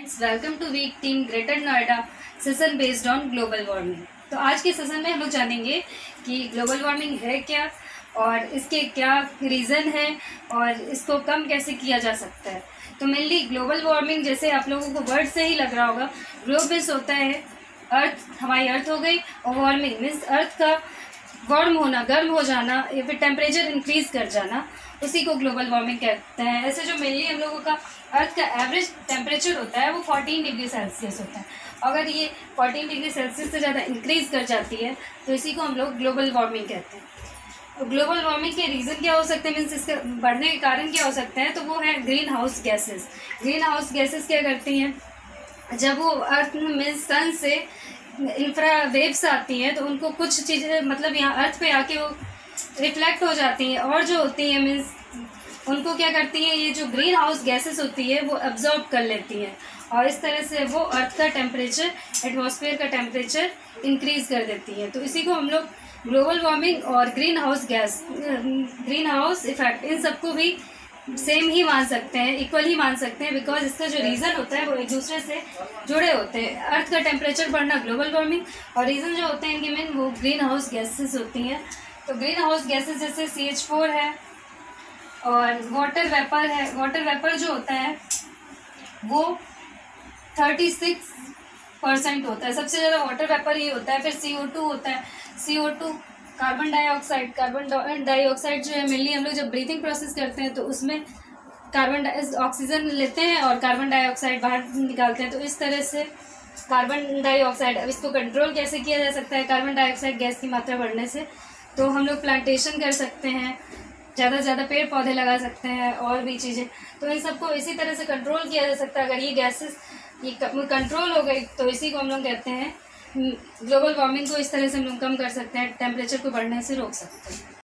Friends, welcome to week team greater Noida session based on global warming. तो आज के session में हम लोग जानेंगे कि ग्लोबल वार्मिंग है क्या और इसके क्या रीज़न है और इसको कम कैसे किया जा सकता है। तो मेनली ग्लोबल वार्मिंग जैसे आप लोगों को वर्ड से ही लग रहा होगा, ग्लोब मीन्स होता है अर्थ, हमारी अर्थ हो गई, और वार्मिंग मीन्स अर्थ का वार्म होना, गर्म हो जाना या फिर टेम्परेचर इंक्रीज कर जाना, उसी को ग्लोबल वार्मिंग कहते हैं। ऐसे जो मेनली हम लोगों का अर्थ का एवरेज टेम्परेचर होता है वो 14 डिग्री सेल्सियस होता है। अगर ये 14 डिग्री सेल्सियस से ज़्यादा इंक्रीज कर जाती है तो इसी को हम लोग ग्लोबल वार्मिंग कहते हैं। तो ग्लोबल वार्मिंग के रीज़न क्या हो सकते हैं, मीन्स इसके बढ़ने के कारण क्या हो सकते हैं, तो वो है greenhouse gases. Greenhouse gases क्या करती हैं, जब वो अर्थ में सन से इंफ्रा वेव्स आती हैं तो उनको कुछ चीज़ें मतलब यहाँ अर्थ पे आके वो रिफ्लेक्ट हो जाती हैं और जो होती हैं मीन्स उनको क्या करती हैं, ये जो ग्रीन हाउस गैसेस होती है वो अब्जॉर्ब कर लेती हैं और इस तरह से वो अर्थ का टेम्परेचर, एटमॉस्फेयर का टेम्परेचर इंक्रीज कर देती है। तो इसी को हम लोग ग्लोबल वार्मिंग और greenhouse gas, greenhouse effect, इन सबको भी सेम ही मान सकते हैं, इक्वल ही मान सकते हैं, बिकॉज इसका जो रीज़न होता है वो एक दूसरे से जुड़े होते हैं। अर्थ का टेम्परेचर बढ़ना ग्लोबल वार्मिंग और रीज़न जो होते हैं इनके मेन वो ग्रीन हाउस गैसेस होती हैं। तो ग्रीन हाउस गैसेस जैसे CH4 है और वाटर वेपर है। वाटर वेपर जो होता है वो 36% होता है, सबसे ज़्यादा वाटर वेपर ही होता है। फिर CO2 होता है। CO2 carbon dioxide, carbon dioxide जो है मेनली हम लोग जब ब्रीथिंग प्रोसेस करते हैं तो उसमें ऑक्सीजन लेते हैं और कार्बन डाइऑक्साइड बाहर निकालते हैं। तो इस तरह से कार्बन डाइऑक्साइड, अब इसको कंट्रोल कैसे किया जा सकता है कार्बन डाइऑक्साइड गैस की मात्रा बढ़ने से, तो हम लोग प्लांटेशन कर सकते हैं, ज़्यादा से ज़्यादा पेड़ पौधे लगा सकते हैं और भी चीज़ें। तो इन सबको इसी तरह से कंट्रोल किया जा सकता है। अगर ये गैसेस ये कंट्रोल हो गई तो इसी को हम लोग कहते हैं ग्लोबल वार्मिंग को। इस तरह से हम लोग कम कर सकते हैं, टेम्परेचर को बढ़ने से रोक सकते हैं।